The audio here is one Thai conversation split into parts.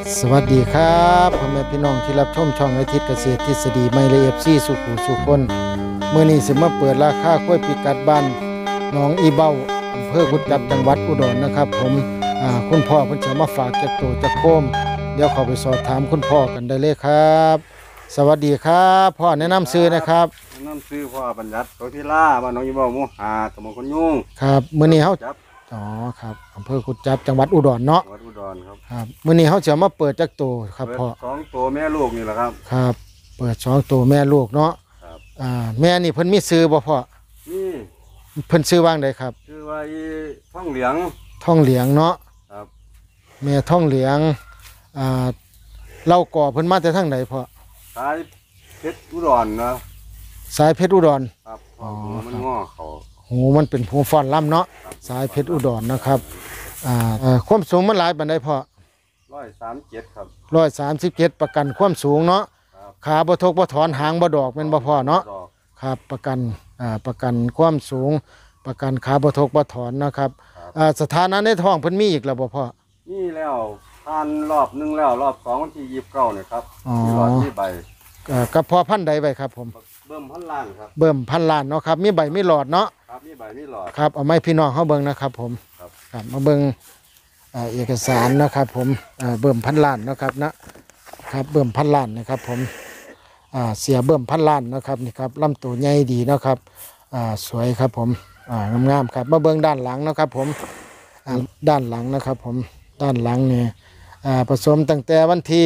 สวัสดีครับพ่อแม่พี่น้องที่รับชมช่องอาทิตย์เกษตรทฤษฎีไม่ละเอียดซีสุขุสุคนเมื่อนี้สิมาเปิดราคากล้วยปีกัดบ้านหนองอีเบ้าอำเภอกุดจับจังหวัดอุดรนะครับผมคุณพ่อเพิ่นจะมาฝากจากโตจากโคมเดี๋ยวเข้าไปสอบถามคุณพ่อกันได้เลยครับ สวัสดีครับพ่อแนะนำชื่อนะครับน้ำซื้อพ่อบัญญัติโตทิล่าบ้านน้องยีบ่หมู่หาตำบลคนยุ่งครับมื้อนี้เฮาจับอ๋อครับอำเภอกุดจับจังหวัดอุดรเนาะจังหวัดอุดรครับครับมื้อนี้เฮาจะมาเปิดจากโตครับพ่อสองตัวแม่ลูกนี่แหละครับครับเปิด2ตัวแม่ลูกเนาะครับแม่นี่เพิ่นมีซื้อบ่พ่อนี่เพิ่นซื้อว่างใดครับชื่อว่าอีท่องเหลียงท่องเหลียงเนาะครับแม่ท่องเหลียงเล่าก่อเพิ่นมาแต่ทางไหนพ่อสายเพชรอุดรนะสายเพชรอุดรครับอ๋อมันง้อเขาหูมันเป็นหูฟ้อนล่ำเนาะสายเพชรอุดรนะครับความสูงมันหลายปานใดพ่อ 137ครับ 137ประกันความสูงเนาะขาบ่ทกบ่ถอนหางบ่ดอกเป็นบ่พ่อเนาะครับประกันความสูงประกันขาบ่ทกบ่ถอนนะครับสถานะในท้องเพิ่นมีอีกแล้วบ่พ่อนี่แล้วผ่านรอบนึงแล้วรอบ2วันที่29เนี่ยครับมีหลอดมีใบกับพ่อพันธุ์ใดไว้ครับผมเบิ่มพันล้านครับเบิ่มพันล้านเนาะครับมีใบมีหลอดเนาะครับมีใบมีหลอดครับเอาไม้พี่น้องเฮาเบิ่งนะครับผมครับมาเบิ่งเอกสารนะครับผมเบิ่มพันล้านนะครับนะครับเบิ่มพันล้านนะครับผมเสียเบิ่มพันล้านนะครับนี่ครับลำตัวใหญ่ดีนะครับสวยครับผมงามๆครับมาเบิ่งด้านหลังนะครับผมด้านหลังนะครับผมด้านหลังนี่ผสมตั้งแต่วันที่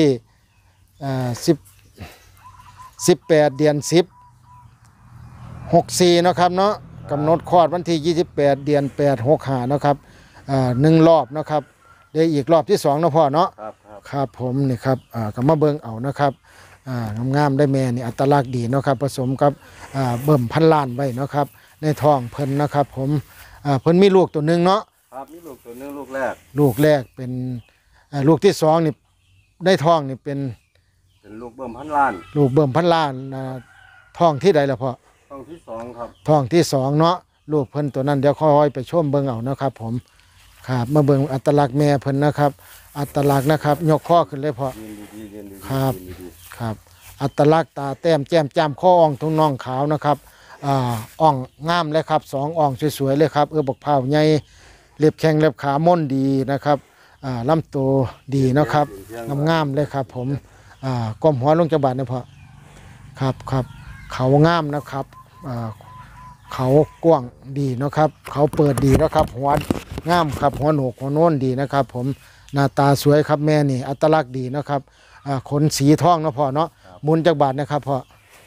18 เดือน 10 64นะครับเนาะกำหนดคลอดวันที่28 เดือน 8 65นะครับ1รอบนะครับได้อีกรอบที่2เนาะพ่อเนาะครับผมนี่ครับก็มาเบิ่งเอานะครับงามๆได้แม่นี่อัตลักษณ์ดีเนาะครับผสมกับเบิ่มพันล้านไว้เนาะครับในท้องเพิ่นนะครับผมเพิ่นมีลูกตัวหนึงเนาะครับมีลูกตัวนึงลูกแรกเป็นลูกที่2นี่ได้ท้องนี่เป็นลูกเบิ่มพันล้านลูกเบิ่มพันล้านท้องที่ใดล่ะพ่อท้องที่2ครับท้องที่2เนาะลูกเพิ่นตัวนั้นเดี๋ยวค่อยไปชมเบิ่งเอานะครับผมครับมาเบิ่งอัตลักษณ์แม่เพิ่นนะครับอัตลักษณ์นะครับยกข้อขึ้นเลยพ่อครับอัตลักษณ์ตาแต้มแจ่มจ้ำข้ออ่องทุ่งน่องขาวนะครับอ่องงามเลยครับ2อ่องสวยๆเลยครับบักเผาใหญ่เล็บแข้งเล็บขาม่นดีนะครับลำตัวดีนะครับงามๆเลยครับผมก้มหัวลงจังบาดนะพ่อครับเขางามนะครับเขากว้างดีนะครับเขาเปิดดีนะครับหัวงามครับหัวโหนกหัวโน้นดีนะครับผมหน้าตาสวยครับแม่นี่อัตลักษณ์ดีนะครับขนสีทองนะพ่อเนาะหมุนจักบาทนะครับพ่อ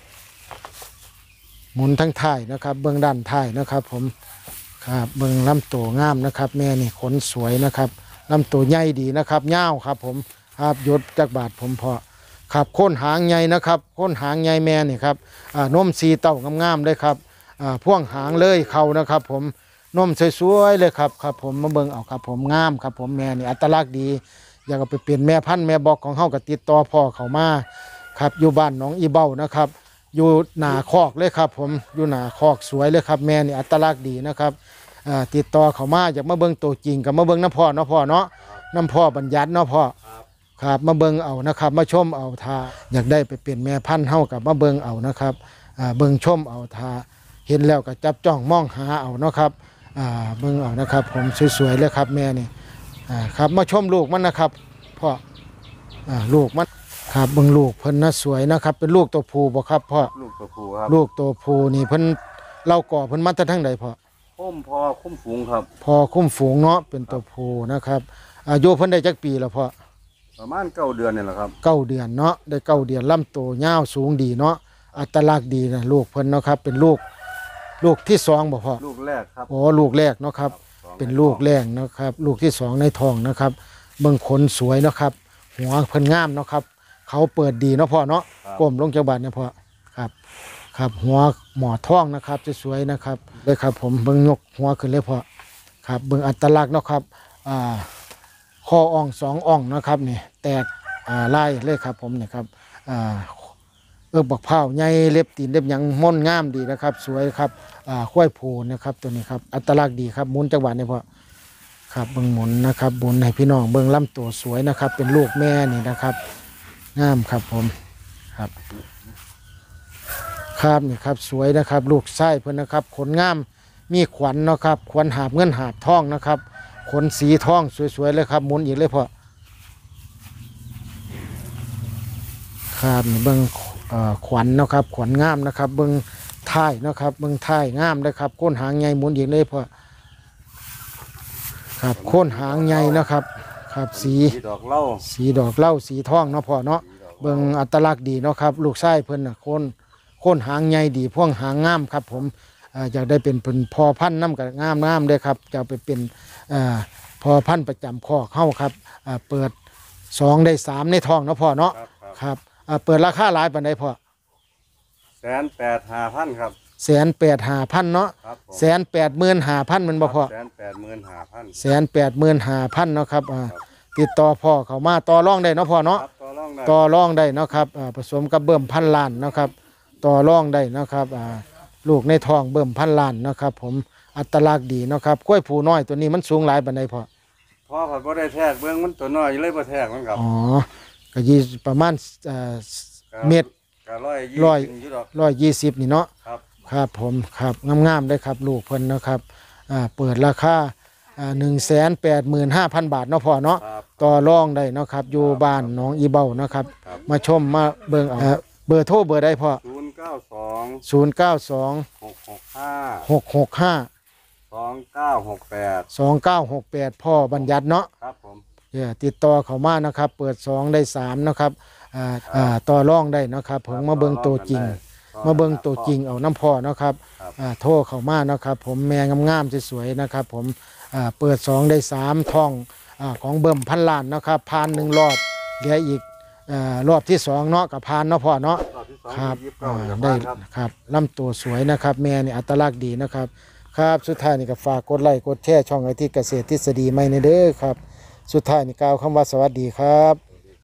หมุนทั้งท้ายนะครับเบื้องด้านท้ายนะครับผมครับเบื้องลำตัวงามนะครับแม่นี่ขนสวยนะครับลำตัวใหญ่ดีนะครับยาวครับผมครับยศจักบาทผมพอครับโค่นหางใหญ่นะครับโค่นหางใหญ่แม่นี่ครับนมสีเต้างามๆเลยครับพ่วงหางเลยเขานะครับผมนมสวยๆเลยครับผมมาเบิ่งเอาครับผมงามครับผมแม่นี่อัตลักษณ์ดีอยากเอาไปเปลี่ยนแม่พันธุ์แม่บอกของเฮาก็ติดต่อพ่อเขามาครับอยู่บ้านหนองอีเบ้านะครับอยู่หน้าคอกเลยครับผมอยู่หน้าคอกสวยเลยครับแม่นี่อัตลักษณ์ดีนะครับติดต่อเขามาอยากมาเบิ่งตัวจริงกับมาเบิ่งน้ำพ่อเนาะพ่อเนาะน้ำพ่อบัญญัติเนาะพ่อครับมาเบิ่งเอานะครับมาชมเอาทาอยากได้ไปเปลี่ยนแม่พันธุ์เฮากับมาเบิ่งเอานะครับเบิ่งชมเอาทาเห็นแล้วก็จับจ้องมองหาเอาเนาะครับเบิ่งเอานะครับผมสวยๆเลยครับแม่นี่ครับมาชมลูกมันนะครับพ่อลูกมันครับเบิ่งลูกเพิ่นน่ะสวยนะครับเป็นลูกตัวผู้บ่ครับพ่อลูกตัวผู้ครับลูกตัวผู้นี่เพิ่นเล่าก่อเพิ่นมาแต่ทางใดพ่อคุ้มฝูงครับพอคุ้มฝูงเนาะเป็นตัวผู้นะครับอายุเพิ่นได้จักปีแล้วพ่อประมาณ9 เดือนนี่แหละครับ 9 เดือนเนาะได้9 เดือนลำตัวยาวสูงดีเนาะอัตลักษณ์ดีนะลูกเพิ่นเนาะครับเป็นลูกที่2บ่พ่อลูกแรกครับลูกแรกเนาะครับเป็นลูกแรกนะครับลูกที่2ในท้องนะครับเบิ่งขนสวยเนาะครับหัวเพิ่นงามเนาะครับเขาเปิดดีเนาะพ่อเนาะก้มลงจังบาดนะพ่อครับหัวหมอท้องนะครับสวยๆนะครับเลยครับผมเบิ่งยกหัวขึ้นเลยพ่อครับเบิ่งอัตลักษณ์เนาะครับคออ่อง2อ่องนะครับนี่แตกลายเลยครับผมนี่ครับบักเผาใหญ่เล็บตีนเล็บหยังม่นงามดีนะครับสวยครับข้อยผูนะครับตัวนี้ครับอัตลักษณ์ดีครับมุนจังหวัดนี่พ่อครับเบิ่งหมุนนะครับหมุนให้พี่น้องเบิ่งลำตัวสวยนะครับ เป็นลูกแม่นี่นะครับงามครับผมครับครับนี่ครับสวยนะครับ ลูกไส้เพิ่นนะครับขนงามมีขวัญเนาะครับขวัญหาบเงินหาบทองนะครับขนสีทองสวยๆเลยครับหมุนอีกเลยพ่อครับนี่เบิ่งขวัญเนาะครับขวัญงามนะครับเบิ่งท้ายเนาะครับเบิ่งท้ายงามเลยครับโค่นหางใหญ่หมุนอีกเลยพ่อครับโค่นหางใหญ่นะครับครับสีดอกเหล้าสีดอกเหล้าสีทองเนาะพ่อเนาะเบิ่งอัตลักษณ์ดีเนาะครับลูกไส้เพิ่นน่ะโค่นหางใหญ่ดีพ่วงหางงามครับผมอยากได้เป็นพอพันธุ์น้ำกับงามเลยครับจะเอาไปเป็นพอพันธุ์ประจำคอกเข้าครับเปิด2ได้3ในทองเนาะพ่อเนาะครับเปิดราคาหลายปานใดพ่อ 185,000ครับ 185,000เนาะครับผม 185,000มันบ่พ่อ 185,000 185,000เนาะครับติดต่อพ่อเขามาต่อรองได้เนาะพ่อเนาะครับต่อรองได้ต่อรองได้เนาะครับผสมกับเบิ่มพันล้านเนาะครับต่อรองได้เนาะครับลูกในท้องเบิ่มพันล้านเนาะครับผมอัตลักษณ์ดีเนาะครับกล้วยผูน้อยตัวนี้มันสูงหลายปานใดพ่อพ่อผัดบ่ได้แทกเบื้องมันตัวน้อยอยู่เลยบ่แทกมันครับอ๋อก็ยี่ประมาณเม็ดก็ร้อย 120อยู่ดอก 120นี่เนาะครับครับผมครับงามๆได้ครับลูกเพิ่นนะครับเปิดราคา185,000 บาทเนาะพ่อเนาะครับต่อรองได้เนาะครับอยู่บ้านหนองอีเบ้านะครับครับมาชมมาเบิ่งเบอร์โทรเบอร์ใดพ่อ 092 092 665 665 2968 2968พ่อบัญญัติเนาะครับผมติดต่อเขามานะครับเปิด2ได้3นะครับต่อรองได้นะครับผมมาเบิ่งตัวจริง มาเบิ่งตัวจริงเอาน้ำพ่อเนาะครับโทรเข้ามานะครับผมแม่งามๆสวยๆนะครับผมเปิด2ได้3ท่องของเบิ่มพันล้านนะครับผ่าน1รอบเหลืออีกรอบที่2เนาะกับผ่านเนาะพ่อเนาะรอบที่สองครับยี่สิบเก้าเดี๋ยวได้ครับครับลำตัวสวยนะครับแม่นี่อัตลักษณ์ดีนะครับครับสุดท้ายนี่ก็ฝากกดไลค์กดแชร์ช่องไอที่เกษตรทฤษฎีใหม่ในเด้อครับสุดท้ายนี่กล่าวคำว่าสวัสดีครับ